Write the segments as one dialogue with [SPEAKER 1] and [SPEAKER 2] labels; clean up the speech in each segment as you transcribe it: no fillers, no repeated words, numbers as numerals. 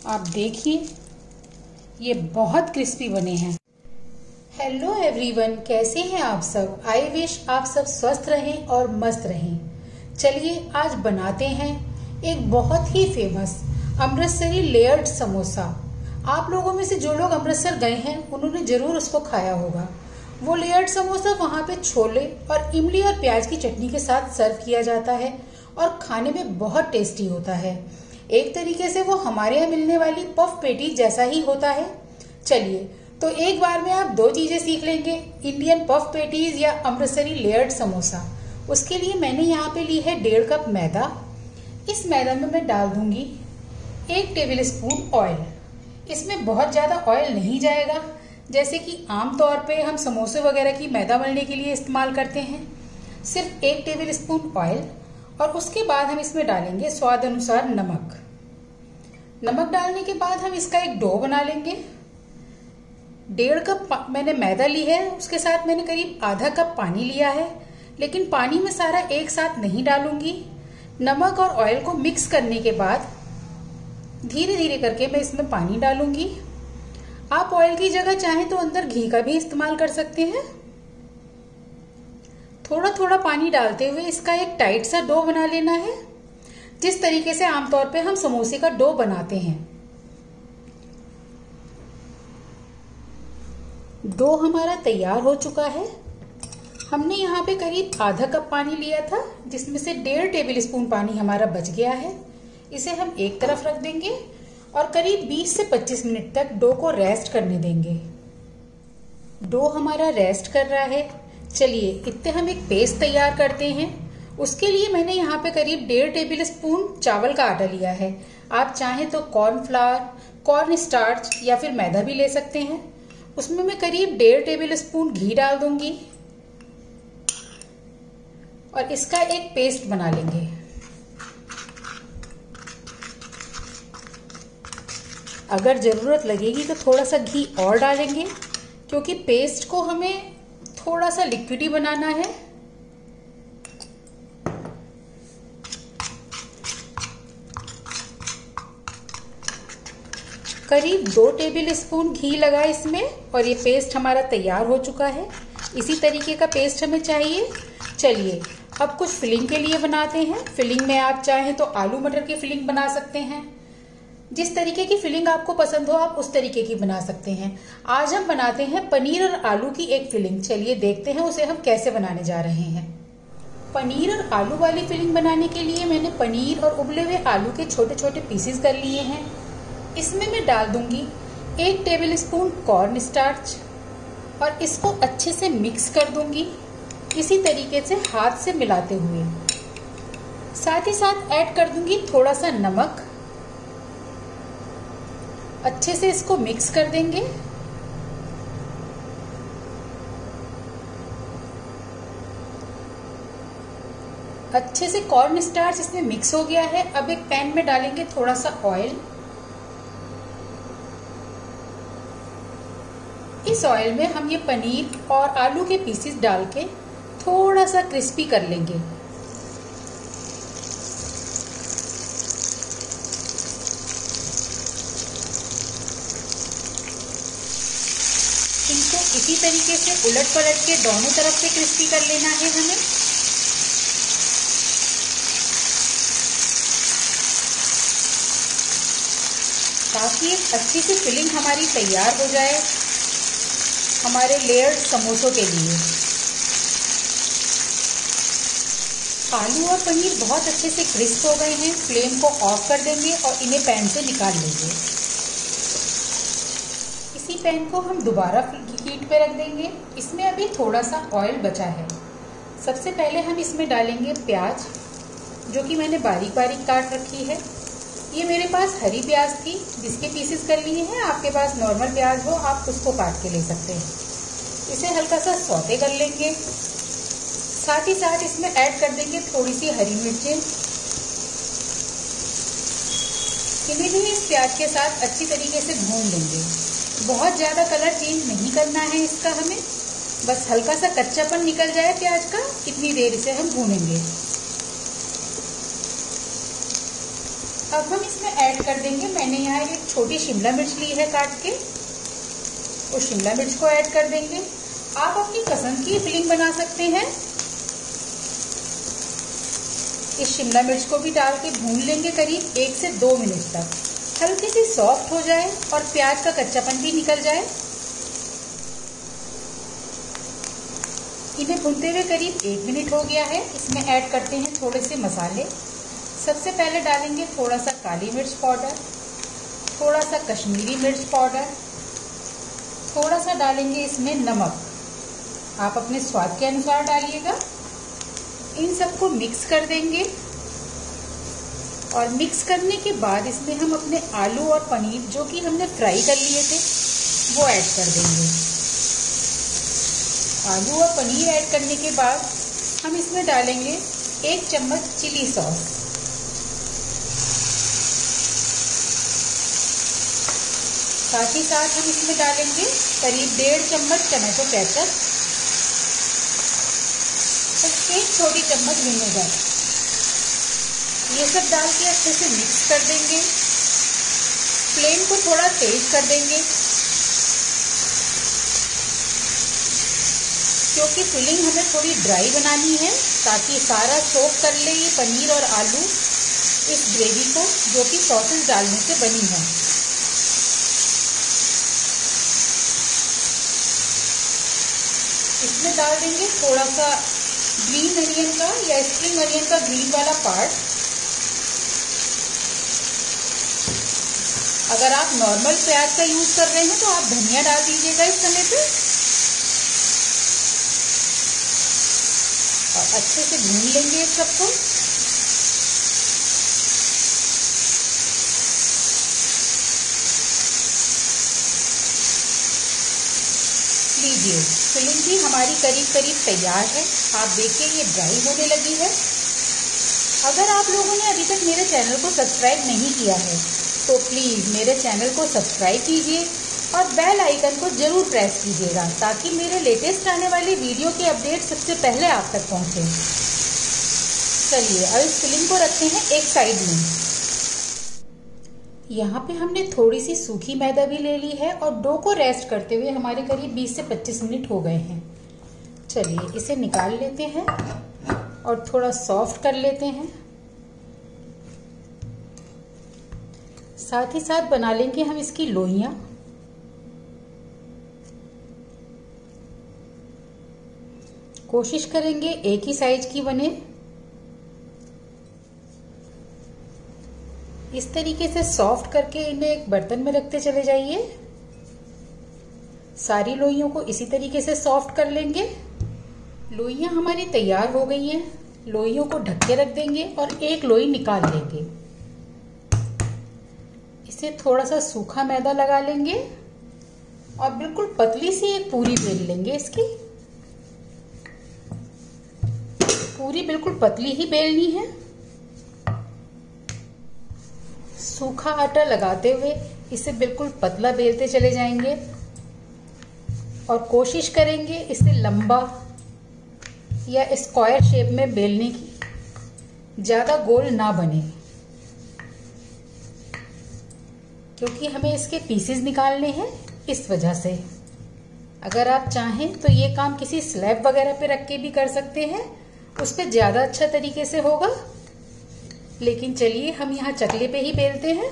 [SPEAKER 1] आप देखिए, ये बहुत क्रिस्पी बने हैं। हेलो एवरीवन, कैसे हैं आप सब? आई विश आप सब स्वस्थ रहें और मस्त रहें। चलिए आज बनाते हैं एक बहुत ही फेमस अमृतसरी लेयर्ड समोसा। आप लोगों में से जो लोग अमृतसर गए हैं उन्होंने जरूर उसको खाया होगा। वो लेयर्ड समोसा वहाँ पे छोले और इमली और प्याज की चटनी के साथ सर्व किया जाता है और खाने में बहुत टेस्टी होता है। एक तरीके से वो हमारे यहाँ मिलने वाली पफ पेटी जैसा ही होता है। चलिए तो एक बार में आप दो चीजें सीख लेंगे, इंडियन पफ पेटीज या अमृतसरी लेयर्ड समोसा। उसके लिए मैंने यहाँ पे ली है 1.5 कप मैदा। इस मैदा में मैं डाल दूंगी 1 टेबल स्पून ऑयल। इसमें बहुत ज्यादा ऑयल नहीं जाएगा, जैसे कि आमतौर पे हम समोसे वगैरह की मैदा मलने के लिए इस्तेमाल करते हैं। सिर्फ 1 टेबल स्पून ऑयल और उसके बाद हम इसमें डालेंगे स्वाद अनुसार नमक। नमक डालने के बाद हम इसका एक डो बना लेंगे। 1.5 कप मैंने मैदा ली है, उसके साथ मैंने करीब आधा कप पानी लिया है, लेकिन पानी में सारा एक साथ नहीं डालूंगी। नमक और ऑयल को मिक्स करने के बाद धीरे धीरे करके मैं इसमें पानी डालूंगी। आप ऑयल की जगह चाहें तो अंदर घी का भी इस्तेमाल कर सकते हैं। थोड़ा थोड़ा पानी डालते हुए इसका एक टाइट सा डो बना लेना है, जिस तरीके से आमतौर पे हम समोसे का डो बनाते हैं। डो हमारा तैयार हो चुका है। हमने यहाँ पे करीब आधा कप पानी लिया था, जिसमें से 1.5 टेबल स्पून पानी हमारा बच गया है। इसे हम एक तरफ रख देंगे और करीब 20 से 25 मिनट तक डो को रेस्ट करने देंगे। डो हमारा रेस्ट कर रहा है। चलिए इतने हम एक पेस्ट तैयार करते हैं। उसके लिए मैंने यहाँ पे करीब 1.5 टेबल स्पून चावल का आटा लिया है। आप चाहें तो कॉर्नफ्लावर, कॉर्न स्टार्च या फिर मैदा भी ले सकते हैं। उसमें मैं करीब 1.5 टेबल स्पून घी डाल दूंगी और इसका एक पेस्ट बना लेंगे। अगर जरूरत लगेगी तो थोड़ा सा घी और डालेंगे, क्योंकि पेस्ट को हमें थोड़ा सा लिक्विडी बनाना है। करीब 2 टेबल स्पून घी लगा इसमें और ये पेस्ट हमारा तैयार हो चुका है। इसी तरीके का पेस्ट हमें चाहिए। चलिए अब कुछ फिलिंग के लिए बनाते हैं। फिलिंग में आप चाहें तो आलू मटर की फिलिंग बना सकते हैं। जिस तरीके की फिलिंग आपको पसंद हो आप उस तरीके की बना सकते हैं। आज हम बनाते हैं पनीर और आलू की एक फिलिंग। चलिए देखते हैं उसे हम कैसे बनाने जा रहे हैं। पनीर और आलू वाली फिलिंग बनाने के लिए मैंने पनीर और उबले हुए आलू के छोटे छोटे पीसेस कर लिए हैं। इसमें मैं डाल दूंगी 1 टेबल स्पून कॉर्न स्टार्च और इसको अच्छे से मिक्स कर दूंगी, इसी तरीके से हाथ से मिलाते हुए। साथ ही साथ ऐड कर दूंगी थोड़ा सा नमक। अच्छे से इसको मिक्स कर देंगे। अच्छे से कॉर्न स्टार्च इसमें मिक्स हो गया है। अब एक पैन में डालेंगे थोड़ा सा ऑयल। इस ऑयल में हम ये पनीर और आलू के पीसेस डाल के थोड़ा सा क्रिस्पी कर लेंगे। इनको इसी तरीके से उलट पलट के दोनों तरफ से क्रिस्पी कर लेना है हमें। ताकि एक अच्छी सी फिलिंग हमारी तैयार हो जाए हमारे लेयर्ड समोसों के लिए। आलू और पनीर बहुत अच्छे से क्रिस्प हो गए हैं। फ्लेम को ऑफ कर देंगे और इन्हें पैन से निकाल लेंगे। इसी पैन को हम दोबारा हीट पे रख देंगे। इसमें अभी थोड़ा सा ऑयल बचा है। सबसे पहले हम इसमें डालेंगे प्याज, जो कि मैंने बारीक बारीक काट रखी है। ये मेरे पास हरी प्याज थी जिसके पीसेस कर लिए हैं। आपके पास नॉर्मल प्याज हो आप उसको काट के ले सकते हैं। इसे हल्का सा सौते कर लेंगे। साथ ही साथ इसमें ऐड कर देंगे थोड़ी सी हरी मिर्चें। इन्हें भी इस प्याज के साथ अच्छी तरीके से भून लेंगे। बहुत ज़्यादा कलर चेंज नहीं करना है इसका हमें, बस हल्का सा कच्चापन निकल जाए प्याज का, इतनी देर इसे हम भूनेंगे। अब हम इसमें ऐड कर देंगे, मैंने यहाँ एक छोटी शिमला मिर्च ली है काट के, उस शिमला मिर्च को ऐड कर देंगे। आप अपनी पसंद की फिलिंग बना सकते हैं। इस शिमला मिर्च को भी डाल के भून लेंगे करीब 1 से 2 मिनट तक, हल्की सी सॉफ्ट हो जाए और प्याज का कच्चापन भी निकल जाए। इन्हें भूनते हुए करीब 1 मिनट हो गया है। इसमें ऐड करते हैं थोड़े से मसाले। सबसे पहले डालेंगे थोड़ा सा काली मिर्च पाउडर, थोड़ा सा कश्मीरी मिर्च पाउडर, थोड़ा सा डालेंगे इसमें नमक, आप अपने स्वाद के अनुसार डालिएगा। इन सबको मिक्स कर देंगे और मिक्स करने के बाद इसमें हम अपने आलू और पनीर जो कि हमने फ्राई कर लिए थे वो ऐड कर देंगे। आलू और पनीर ऐड करने के बाद हम इसमें डालेंगे 1 चम्मच चिली सॉस, साथ ही साथ हम इसमें डालेंगे करीब 1.5 चम्मच टमाटो केचप और 1 छोटी चम्मच विनेगर। ये सब डाल के अच्छे से मिक्स कर देंगे। फ्लेम को थोड़ा तेज कर देंगे क्योंकि फिलिंग हमें थोड़ी ड्राई बनानी है ताकि सारा सोक कर ले ये पनीर और आलू इस ग्रेवी को जो कि सॉसेस डालने से बनी है। इसमें डाल देंगे थोड़ा सा ग्रीन अनियन का या स्प्रिंग अनियन का ग्रीन वाला पार्ट। अगर आप नॉर्मल प्याज का यूज कर रहे हैं तो आप धनिया डाल दीजिएगा इस समय पे और अच्छे से भून लेंगे इस सबको। लीजिए, फिलिंग भी हमारी करीब करीब तैयार है। आप देखिए ये ड्राई होने लगी है। अगर आप लोगों ने अभी तक मेरे चैनल को सब्सक्राइब नहीं किया है तो प्लीज़ मेरे चैनल को सब्सक्राइब कीजिए और बेल आइकन को ज़रूर प्रेस कीजिएगा ताकि मेरे लेटेस्ट आने वाली वीडियो के अपडेट सबसे पहले आप तक पहुँचे। चलिए अब इस फिलिंग को रखते हैं एक साइड में। यहाँ पे हमने थोड़ी सी सूखी मैदा भी ले ली है और डो को रेस्ट करते हुए हमारे करीब 20 से 25 मिनट हो गए हैं। चलिए इसे निकाल लेते हैं और थोड़ा सॉफ्ट कर लेते हैं। साथ ही साथ बना लेंगे हम इसकी लोइयां। कोशिश करेंगे एक ही साइज की बने। इस तरीके से सॉफ्ट करके इन्हें एक बर्तन में रखते चले जाइए। सारी लोइयों को इसी तरीके से सॉफ्ट कर लेंगे। लोइयां हमारी तैयार हो गई हैं। लोइयों को ढक के रख देंगे और एक लोई निकाल लेंगे। इसे थोड़ा सा सूखा मैदा लगा लेंगे और बिल्कुल पतली सी एक पूरी बेल लेंगे। इसकी पूरी बिल्कुल पतली ही बेलनी है। सूखा आटा लगाते हुए इसे बिल्कुल पतला बेलते चले जाएंगे और कोशिश करेंगे इसे लंबा या स्क्वायर शेप में बेलने की। ज्यादा गोल ना बने क्योंकि हमें इसके पीसेस निकालने हैं, इस वजह से। अगर आप चाहें तो ये काम किसी स्लैब वगैरह पे रख के भी कर सकते हैं, उस पर ज्यादा अच्छा तरीके से होगा। लेकिन चलिए हम यहाँ चकले पे ही बेलते हैं।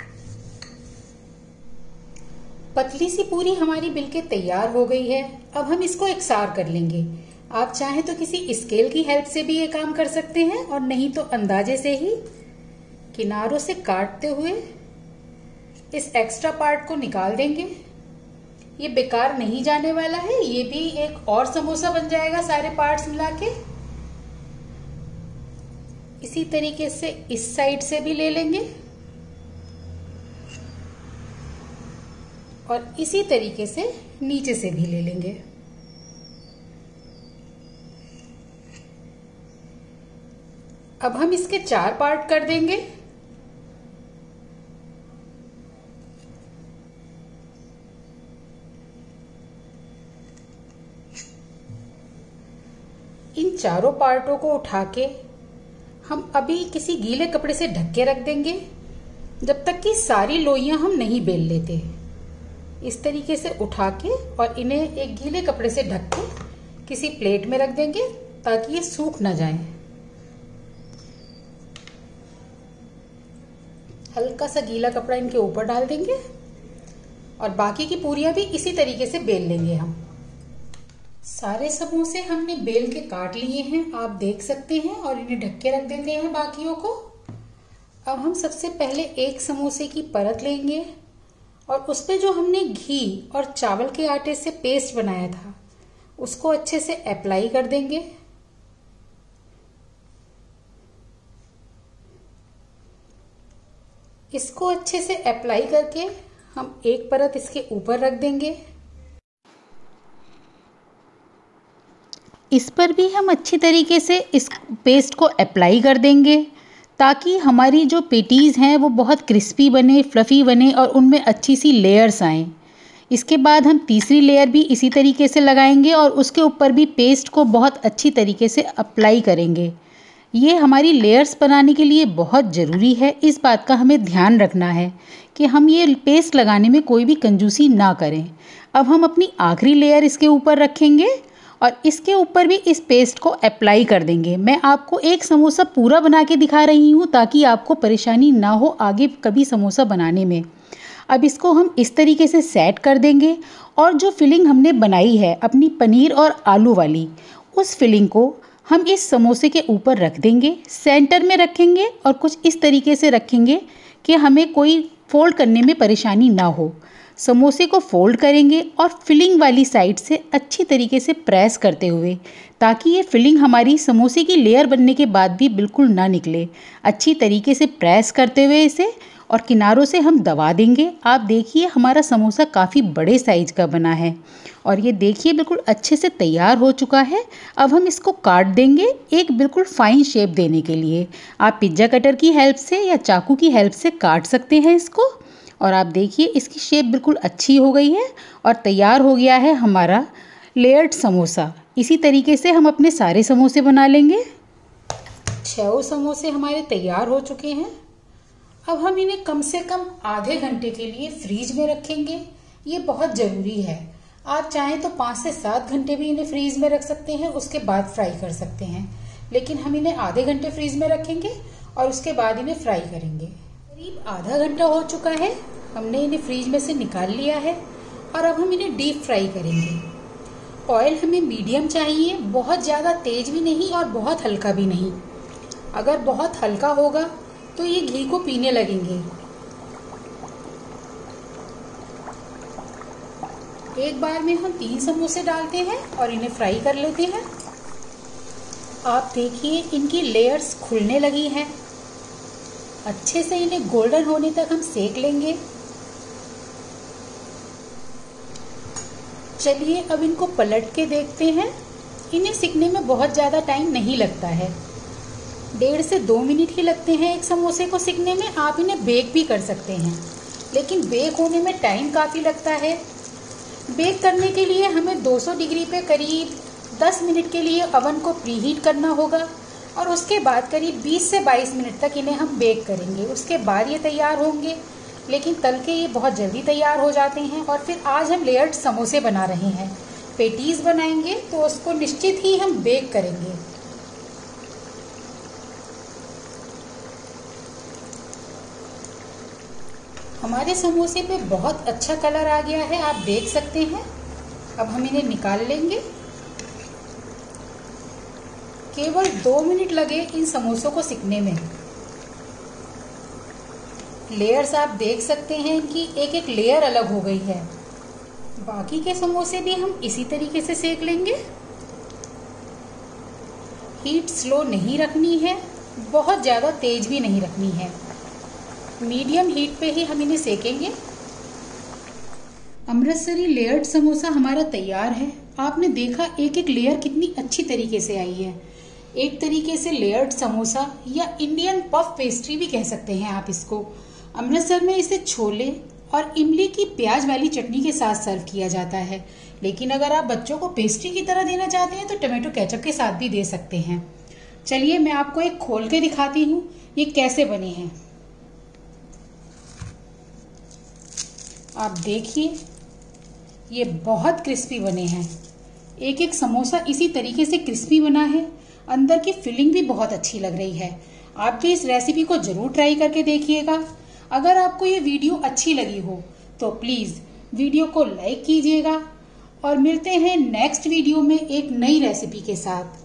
[SPEAKER 1] पतली सी पूरी हमारी बिल्कुल तैयार हो गई है। अब हम इसको एकसार कर लेंगे। आप चाहें तो किसी स्केल की हेल्प से भी ये काम कर सकते हैं और नहीं तो अंदाजे से ही किनारों से काटते हुए इस एक्स्ट्रा पार्ट को निकाल देंगे। ये बेकार नहीं जाने वाला है, ये भी एक और समोसा बन जाएगा सारे पार्ट्स मिला के। इसी तरीके से इस साइड से भी ले लेंगे और इसी तरीके से नीचे से भी ले लेंगे। अब हम इसके 4 पार्ट कर देंगे। इन चारों पार्टों को उठा के हम अभी किसी गीले कपड़े से ढक के रख देंगे जब तक कि सारी लोइयां हम नहीं बेल लेते। इस तरीके से उठा के और इन्हें एक गीले कपड़े से ढक के किसी प्लेट में रख देंगे ताकि ये सूख ना जाए। हल्का सा गीला कपड़ा इनके ऊपर डाल देंगे और बाकी की पूरियां भी इसी तरीके से बेल लेंगे हम। सारे समोसे हमने बेल के काट लिए हैं, आप देख सकते हैं, और इन्हें ढक के रख देते हैं बाकियों को। अब हम सबसे पहले एक समोसे की परत लेंगे और उस पे जो हमने घी और चावल के आटे से पेस्ट बनाया था उसको अच्छे से अप्लाई कर देंगे। इसको अच्छे से अप्लाई करके हम एक परत इसके ऊपर रख देंगे। इस पर भी हम अच्छी तरीके से इस पेस्ट को अप्लाई कर देंगे ताकि हमारी जो पेटीज़ हैं वो बहुत क्रिस्पी बने, फ्लफ़ी बने और उनमें अच्छी सी लेयर्स आएँ। इसके बाद हम तीसरी लेयर भी इसी तरीके से लगाएंगे और उसके ऊपर भी पेस्ट को बहुत अच्छी तरीके से अप्लाई करेंगे। ये हमारी लेयर्स बनाने के लिए बहुत ज़रूरी है। इस बात का हमें ध्यान रखना है कि हम ये पेस्ट लगाने में कोई भी कंजूसी ना करें। अब हम अपनी आखिरी लेयर इसके ऊपर रखेंगे और इसके ऊपर भी इस पेस्ट को अप्लाई कर देंगे। मैं आपको एक समोसा पूरा बना के दिखा रही हूँ ताकि आपको परेशानी ना हो आगे कभी समोसा बनाने में। अब इसको हम इस तरीके से सेट कर देंगे और जो फिलिंग हमने बनाई है अपनी पनीर और आलू वाली, उस फिलिंग को हम इस समोसे के ऊपर रख देंगे। सेंटर में रखेंगे और कुछ इस तरीके से रखेंगे कि हमें कोई फोल्ड करने में परेशानी ना हो। समोसे को फोल्ड करेंगे और फिलिंग वाली साइड से अच्छी तरीके से प्रेस करते हुए, ताकि ये फिलिंग हमारी समोसे की लेयर बनने के बाद भी बिल्कुल ना निकले। अच्छी तरीके से प्रेस करते हुए इसे और किनारों से हम दबा देंगे। आप देखिए हमारा समोसा काफ़ी बड़े साइज़ का बना है और ये देखिए बिल्कुल अच्छे से तैयार हो चुका है। अब हम इसको काट देंगे एक बिल्कुल फाइन शेप देने के लिए। आप पिज्ज़ा कटर की हेल्प से या चाकू की हेल्प से काट सकते हैं इसको। और आप देखिए इसकी शेप बिल्कुल अच्छी हो गई है और तैयार हो गया है हमारा लेयर्ड समोसा। इसी तरीके से हम अपने सारे समोसे बना लेंगे। 6 समोसे हमारे तैयार हो चुके हैं। अब हम इन्हें कम से कम आधे घंटे के लिए फ्रीज में रखेंगे। ये बहुत ज़रूरी है। आप चाहें तो 5 से 7 घंटे भी इन्हें फ्रीज में रख सकते हैं, उसके बाद फ्राई कर सकते हैं, लेकिन हम इन्हें आधे घंटे फ्रीज में रखेंगे और उसके बाद इन्हें फ्राई करेंगे। करीब आधा घंटा हो चुका है, हमने इन्हें फ्रीज में से निकाल लिया है और अब हम इन्हें डीप फ्राई करेंगे। ऑयल हमें मीडियम चाहिए, बहुत ज़्यादा तेज भी नहीं और बहुत हल्का भी नहीं। अगर बहुत हल्का होगा तो ये घी को पीने लगेंगे। एक बार में हम 3 समोसे डालते हैं और इन्हें फ्राई कर लेते हैं। आप देखिए इनकी लेयर्स खुलने लगी हैं। अच्छे से इन्हें गोल्डन होने तक हम सेक लेंगे। चलिए अब इनको पलट के देखते हैं। इन्हें सिकने में बहुत ज़्यादा टाइम नहीं लगता है, 1.5 से 2 मिनट ही लगते हैं एक समोसे को सिकने में। आप इन्हें बेक भी कर सकते हैं, लेकिन बेक होने में टाइम काफ़ी लगता है। बेक करने के लिए हमें 200 डिग्री पे करीब 10 मिनट के लिए अवन को प्रीहीट करना होगा और उसके बाद करीब 20 से 22 मिनट तक इन्हें हम बेक करेंगे। उसके बाद ये तैयार होंगे, लेकिन तल के ये बहुत जल्दी तैयार हो जाते हैं। और फिर आज हम लेयर्ड समोसे बना रहे हैं, पेटीज बनाएंगे, तो उसको निश्चित ही हम बेक करेंगे। हमारे समोसे पे बहुत अच्छा कलर आ गया है, आप देख सकते हैं। अब हम इन्हें निकाल लेंगे। केवल 2 मिनट लगे इन समोसों को सिकने में। लेयर्स आप देख सकते हैं कि एक एक लेयर अलग हो गई है। बाकी के समोसे भी हम इसी तरीके से सेक लेंगे। हीट स्लो नहीं रखनी है, बहुत ज़्यादा तेज भी नहीं रखनी है, मीडियम हीट पे ही हम इन्हें सेकेंगे। अमृतसरी लेयर्ड समोसा हमारा तैयार है। आपने देखा एक एक लेयर कितनी अच्छी तरीके से आई है। एक तरीके से लेयर्ड समोसा या इंडियन पफ पेस्ट्री भी कह सकते हैं आप इसको। अमृतसर में इसे छोले और इमली की प्याज वाली चटनी के साथ सर्व किया जाता है, लेकिन अगर आप बच्चों को पेस्ट्री की तरह देना चाहते हैं तो टमाटो केचप के साथ भी दे सकते हैं। चलिए मैं आपको एक खोल के दिखाती हूँ ये कैसे बने हैं। आप देखिए, ये बहुत क्रिस्पी बने हैं। एक एक समोसा इसी तरीके से क्रिस्पी बना है। अंदर की फिलिंग भी बहुत अच्छी लग रही है। आप भी इस रेसिपी को जरूर ट्राई करके देखिएगा। अगर आपको ये वीडियो अच्छी लगी हो तो प्लीज वीडियो को लाइक कीजिएगा और मिलते हैं नेक्स्ट वीडियो में एक नई रेसिपी के साथ।